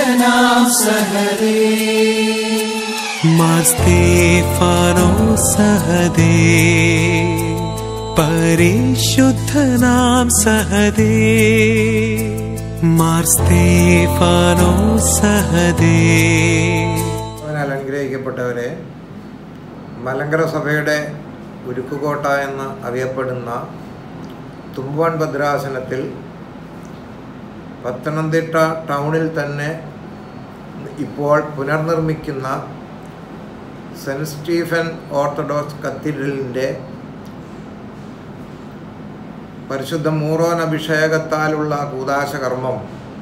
പരിശുദ്ധനാം സഹദേ മാർ സ്തേഫാനോസ് സഹദേ പരിശുദ്ധനാം സഹദേ മാർ സ്തേഫാനോസ് സഹദേ. അനുഗ്രഹിക്കപ്പെട്ടവരെ, മലങ്കര സഭയുടെ ഉരുക്കുകോട്ട എന്ന് അറിയപ്പെടുന്ന തുമ്പവൺ ഭദ്രാസനത്തിൽ പത്തനംതിട്ട ടൗണിൽ തന്നെ ഇപ്പോൾ പുനർനിർമ്മിക്കുന്ന സെൻറ്റ് സ്റ്റീഫൻ ഓർത്തഡോക്സ് കത്തീഡ്രലിൻ്റെ പരിശുദ്ധ മൂറോൻ അഭിഷേകത്താലുള്ള കൂദാശ കർമ്മം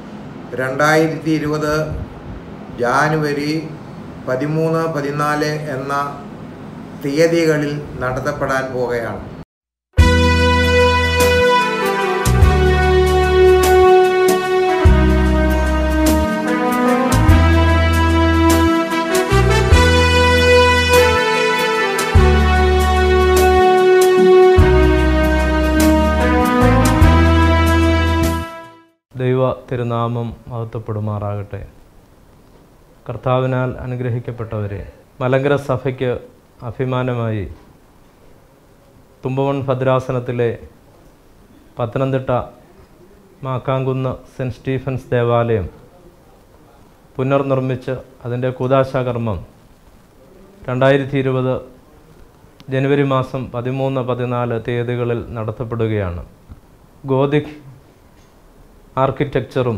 2020 ജാനുവരി 13, 14 എന്ന തീയതികളിൽ നടത്തപ്പെടാൻ പോകുകയാണ്. ദൈവ തിരുനാമം മഹത്വപ്പെടുമാറാകട്ടെ. കർത്താവിനാൽ അനുഗ്രഹിക്കപ്പെട്ടവരെ, മലങ്കര സഭയ്ക്ക് അഭിമാനമായി തുമ്പവൺ ഭദ്രാസനത്തിലെ പത്തനംതിട്ട മാക്കാങ്കുന്ന് സെൻറ്റ് സ്റ്റീഫൻസ് ദേവാലയം പുനർനിർമ്മിച്ച് അതിൻ്റെ കൂദാശാകർമ്മം 2020 ജനുവരി മാസം 13, 14 തീയതികളിൽ നടത്തപ്പെടുകയാണ്. ഗോതിക് ആർക്കിടെക്ചറും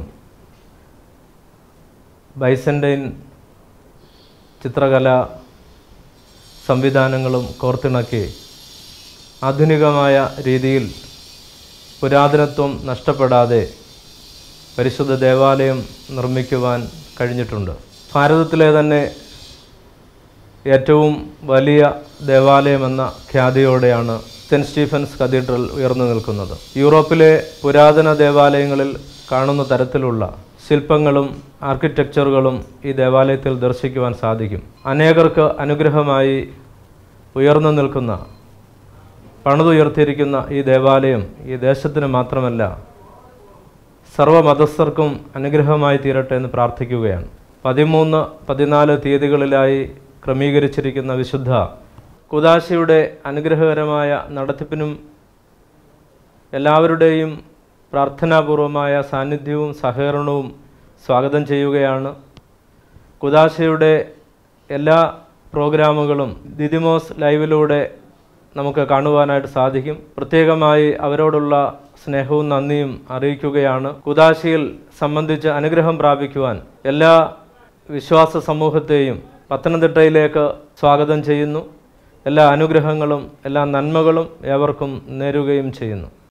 ബൈസൻ്റൈൻ ചിത്രകലാ സംവിധാനങ്ങളും കോർത്തിണക്കി ആധുനികമായ രീതിയിൽ പുരാതനത്വം നഷ്ടപ്പെടാതെ പരിശുദ്ധ ദേവാലയം നിർമ്മിക്കുവാൻ കഴിഞ്ഞിട്ടുണ്ട്. ഭാരതത്തിലെ തന്നെ ഏറ്റവും വലിയ ദേവാലയമെന്ന ഖ്യാതിയോടെയാണ് സെൻറ്റ് സ്റ്റീഫൻസ് കത്തീഡ്രൽ ഉയർന്നു നിൽക്കുന്നത്. യൂറോപ്പിലെ പുരാതന ദേവാലയങ്ങളിൽ കാണുന്ന തരത്തിലുള്ള ശില്പങ്ങളും ആർക്കിടെക്ചറുകളും ഈ ദേവാലയത്തിൽ ദർശിക്കുവാൻ സാധിക്കും. അനേകർക്ക് അനുഗ്രഹമായി ഉയർന്നു നിൽക്കുന്ന, പണിതുയർത്തിയിരിക്കുന്ന ഈ ദേവാലയം ഈ ദേശത്തിന് മാത്രമല്ല സർവ്വമതസ്ഥർക്കും അനുഗ്രഹമായി തീരട്ടെ എന്ന് പ്രാർത്ഥിക്കുകയാണ്. 13, 14 തീയതികളിലായി ക്രമീകരിച്ചിരിക്കുന്ന വിശുദ്ധ കൂദാശയുടെ അനുഗ്രഹകരമായ നടത്തിപ്പിനും എല്ലാവരുടെയും പ്രാർത്ഥനാപൂർവമായ സാന്നിധ്യവും സഹകരണവും സ്വാഗതം ചെയ്യുകയാണ്. കൂദാശയുടെ എല്ലാ പ്രോഗ്രാമുകളും ദിദിമോസ് ലൈവിലൂടെ നമുക്ക് കാണുവാനായിട്ട് സാധിക്കും. പ്രത്യേകമായി അവരോടുള്ള സ്നേഹവും നന്ദിയും അറിയിക്കുകയാണ്. കൂദാശയിൽ സംബന്ധിച്ച് അനുഗ്രഹം പ്രാപിക്കുവാൻ എല്ലാ വിശ്വാസ സമൂഹത്തെയും പത്തനംതിട്ടയിലേക്ക് സ്വാഗതം ചെയ്യുന്നു. എല്ലാ അനുഗ്രഹങ്ങളും എല്ലാ നന്മകളും ഏവർക്കും നേരുകയും ചെയ്യുന്നു.